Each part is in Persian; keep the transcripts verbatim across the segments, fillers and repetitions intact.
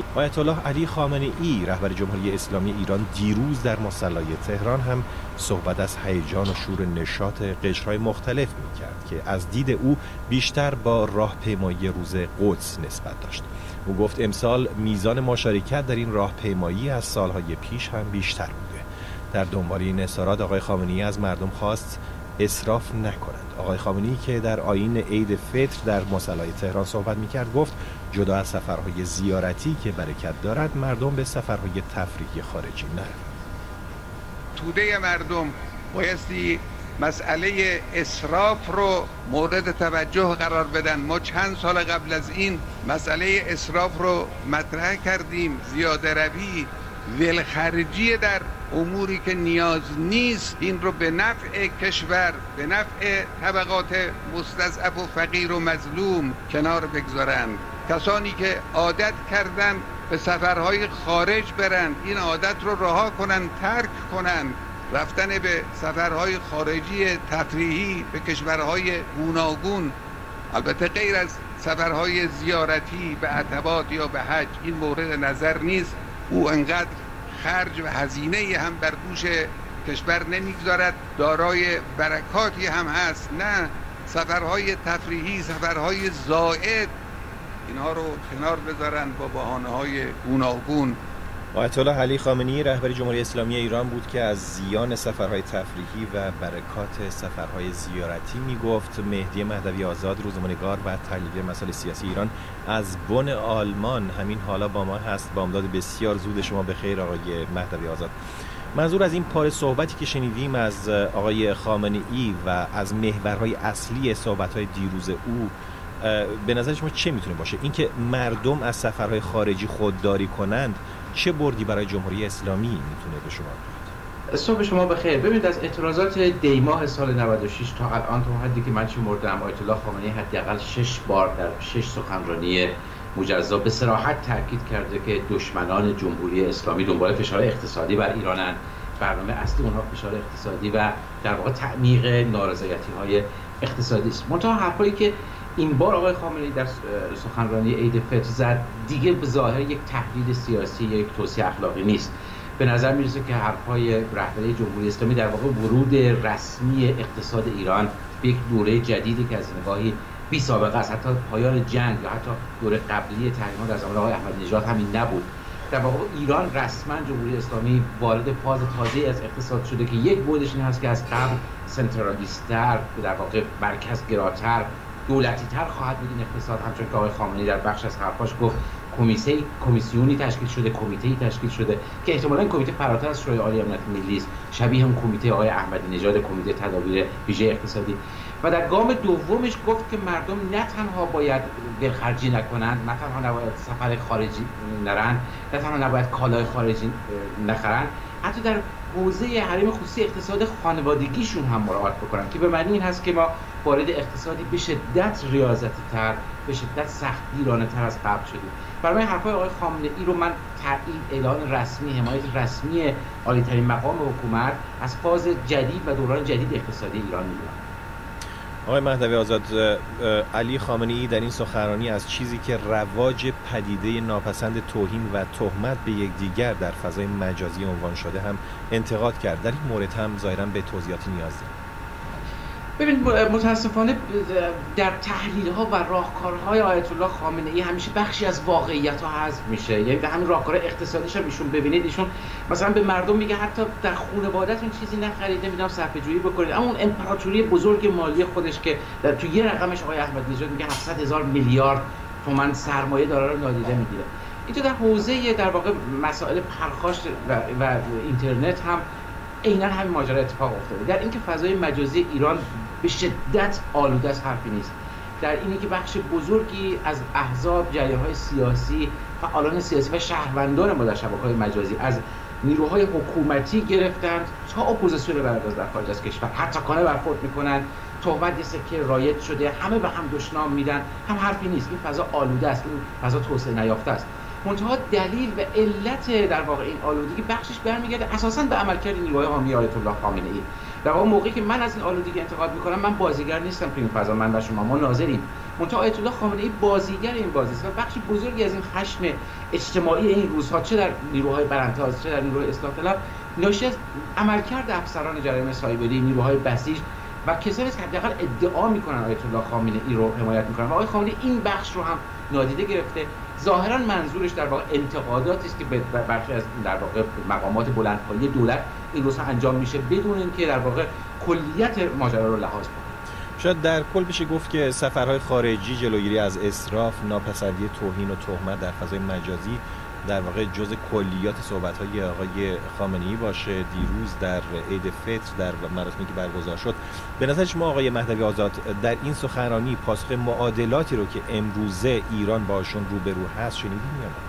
آیت الله علی خامنه ای رهبر جمهوری اسلامی ایران دیروز در مصلی تهران هم صحبت از هیجان و شور نشاط قشرهای مختلف می‌کرد که از دید او بیشتر با راهپیمایی روز قدس نسبت داشت. او گفت امسال میزان مشارکت در این راهپیمایی از سالهای پیش هم بیشتر بوده. در دنبال این اظهارات آقای خامنه ای از مردم خواست اسراف نکنند. آقای خامنه ای که در آیین عید فطر در مصلی تهران صحبت می‌کرد گفت جدا از سفرهای زیارتی که برکت دارد، مردم به سفرهای تفریحی خارجی نروند. توده مردم بایستی مسئله اسراف رو مورد توجه قرار بدن. ما چند سال قبل از این مسئله اسراف رو مطرح کردیم. زیاده روی، ولخرجی در اموری که نیاز نیست، این رو به نفع کشور، به نفع طبقات مستضعف و فقیر و مظلوم کنار بگذارند. کسانی که عادت کردن به سفرهای خارج برند، این عادت رو رها کنند، ترک کنند. رفتن به سفرهای خارجی تفریحی به کشورهای گوناگون، البته غیر از سفرهای زیارتی به عتبات یا به حج، این مورد نظر نیست. او انقدر خرج و هزینه هم بر دوش کشور نمیگذارد، دارای برکاتی هم هست. نه، سفرهای تفریحی، سفرهای زائد، اینها رو کنار بذارن با بهانه‌های گوناگون. آیت الله علی خامنه ای رهبر جمهوری اسلامی ایران بود که از زیان سفرهای تفریحی و برکات سفرهای زیارتی میگفت. مهدی مهدوی آزاد، روزنامه‌نگار و تحلیلگر مسائل سیاسی ایران از بن آلمان همین حالا با ما هست. بامداد بسیار زود شما بخیر آقای مهدوی آزاد. منظور از این پاره صحبتی که شنیدیم از آقای خامنه ای و از محورهای اصلی صحبت‌های دیروز او به نظر شما چه میتونه باشه؟ اینکه مردم از سفرهای خارجی خودداری کنند چه بردی برای جمهوری اسلامی میتونه به شما بیاد؟ صبح شما بخیر. ببینید، از اعتراضات دیماه سال نود و شش تا الان، تا حدی که من شمردم، آیت الله خامنه ای حداقل شش بار در شش سخنرانی مجزا به صراحت تاکید کرده که دشمنان جمهوری اسلامی دنبال فشار اقتصادی بر ایرانن. برنامه اصلی اونها فشار اقتصادی و در واقع تعمیق نارضایتی‌های اقتصادی است. منتها حرفایی که این بار آقای خامنه ای در سخنرانی عید فطر زد دیگه به ظاهر یک تحلیل سیاسی، یک توصیه اخلاقی نیست. به نظر میرسه که حرفای رهبری جمهوری اسلامی در واقع ورود رسمی اقتصاد ایران به یک دوره جدیدی که از نگاهی بی سابقه است. حتی پایان جنگ یا حتی دوره قبلی تحریم‌ها در زمان آقای احمدی نژاد همین نبود. در واقع ایران رسما جمهوری اسلامی وارد فاز تازه‌ای از اقتصاد شده که یک بودش این هست که از قبل سنترالیست‌تر، در واقع مرکزگراتر، دولتی تر خواهد بود این اقتصاد. همچون که آقای خامنه‌ای در بخش از حرفاش گفت کمیته کمیسیونی تشکیل شده، کمیته‌ای تشکیل شده که احتمالاً کمیته فراتر از شورای عالی امنیت ملی است، شبیه هم کمیته آقای احمدی نژاد، کمیته تدابیر ویژه اقتصادی. و در گام دومش گفت که مردم نه تنها باید ولخرجی نکنند، نه تنها نباید سفر خارجی نرند، نه تنها نباید کالای خارجی نخرند، حتی در حوزه حریم خصوصی اقتصاد خانوادگیشون هم مراعات بکنن، که به معنی این هست که ما وارد اقتصادی به شدت ریاضتی تر، به شدت سختگیرانه تر از قبل شدیم. برای حرفای آقای خامنه ای رو من تایید، اعلان رسمی، حمایت رسمی عالی‌ترین مقام حکومت از فاز جدید و دوران جدید اقتصادی ایران می‌دونم. آقای مهدوی آزاد، علی خامنه ای در این سخنرانی از چیزی که رواج پدیده ناپسند توهین و تهمت به یکدیگر در فضای مجازی عنوان شده هم انتقاد کرد. در این مورد هم ظاهراً به توضیحاتی نیاز داریم. ببینید، متاسفانه در تحلیل‌ها و راهکارهای آیت الله خامنه ای همیشه بخشی از واقعیت‌ها حذف میشه. یعنی در همین راهکار اقتصادیش هم ایشون ببینید، ایشون مثلا به مردم میگه حتی در خانواده‌تون چیزی نخرید، نمیدونم صرفه‌جویی بکنید. اما اون امپراتوری بزرگ مالی خودش که در تو یه رقمش آقای احمدی نژاد میگه هفتصد هزار میلیارد تومان سرمایه داره رو نادیده میگیره. اینجا در حوزه در واقع مسائل پرخاش و, و اینترنت هم عیناً همین ماجرا اتفاق افتاده. در اینکه فضای مجازی ایران به شدت آلوده است حرفی نیست. در اینی که بخش بزرگی از احزاب، جریان‌های سیاسی، فعالان سیاسی و شهروندان ما در شبکه‌های مجازی از نیروهای حکومتی گرفتند تا اپوزیسیون برادر در خارج از کشور حتی برخورد میکنن، تهمت یه سکه رایج شده، همه به هم دشنام میدن، هم حرفی نیست. این فضا آلوده است، این فضا توسعه نیافته است. منتها دلیل و علت در واقع این آلودگی بخشش برمیگرده اساساً به عملکرد نیروهای حامی آیت الله خامنه ای. در واقع موقعی که من از این آلودگی انتقاد میکنم، من بازیگر نیستم تو این فضا، من و شما ما ناظریم. منتها آیت الله خامنه ای بازیگر این بازی است و بخش بزرگی از این خشم اجتماعی این روزها، چه در نیروهای برانداز چه در نیروهای اصلاح طلب، ناشی از عملکرد افسران جرایم سایبری، نیروهای بسیج و کسانی است که حداقل ادعا میکنن آیت الله خامنه ای رو حمایت میکنن و آقای خامنه این بخش رو هم نادیده گرفته. ظاهرا منظورش در واقع انتقاداتی است که به برخی از در واقع مقامات بلندپایه دولت این روزها انجام میشه بدون اینکه در واقع کلیت ماجرا رو لحاظ کنه. شاید در کل بشه گفت که سفرهای خارجی جلوگیری از اسراف، ناپسندی، توهین و تهمت در فضای مجازی در واقع جزء کلیات صحبت‌های آقای خامنه‌ای باشه دیروز در عید فطر در مراسمی که برگزار شد. به نظر شما آقای مهدوی آزاد در این سخنرانی پاسخ معادلاتی رو که امروزه ایران باشون روبرو هست شنیدین یا نه؟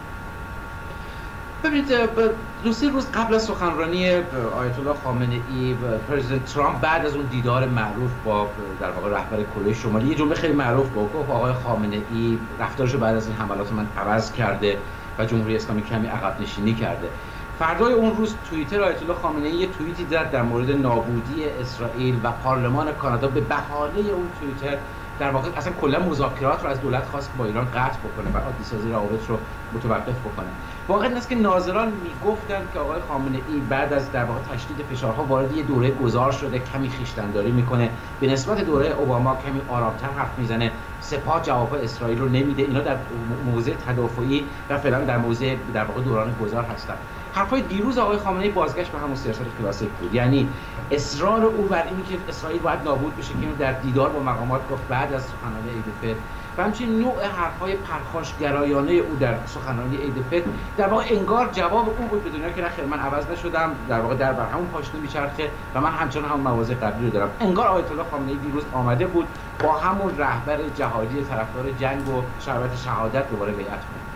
ببینید دو سه روز قبل از سخنرانی آیت الله خامنه‌ای پرزیدنت ترامپ بعد از اون دیدار معروف با در واقع رهبر کره شمالی یه جمله خیلی معروف گفت، آقای خامنه‌ای رفتارش بعد از این حملات من عوض کرده و جمهوری اسلامی کمی عقب نشینی کرده. فردای اون روز توییتر آیت الله خامنه‌ای یه توییتی زد در مورد نابودی اسرائیل و پارلمان کانادا به بهانه اون توییتر در واقع اصلا کلا مذاکرات رو از دولت خواست با ایران قطع بکنه و عادی سازی روابط رو متوقف بکنه. واقعا این است که ناظران میگفتند که آقای خامنه‌ای بعد از در واقع تشدید فشارها وارد یه دوره گذار شده، کمی خویشتن‌داری میکنه، به نسبت دوره اوباما کمی آرامتر حرف میزنه، سپاه جواب اسرائیل رو نمیده، اینا در موضع تدافعی و فعلا در موضع در واقع دوران گذار هستن. حرفای دیروز آقای خامنه‌ای بازگشت به همون سیاست کلاسیک بود، یعنی اصرار او بر اینی که اسرائیل باید نابود بشه که در دیدار با مقامات گفت بعد از سخنرانی عید فطر و همچنین نوع حرفای پرخاشگرایانه او در سخنرانی عید فطر در واقع انگار جواب او بود به دنیا که نخیر من عوض نشدم، در واقع در بر همون پاشنه میچرخه و من همچنان همون مواضع قبلی رو دارم. انگار آیت الله خامنه‌ای دیروز آمده بود با همون رهبر جهادی طرفدار جنگ و شربت شهادت دوباره بیعت کنه.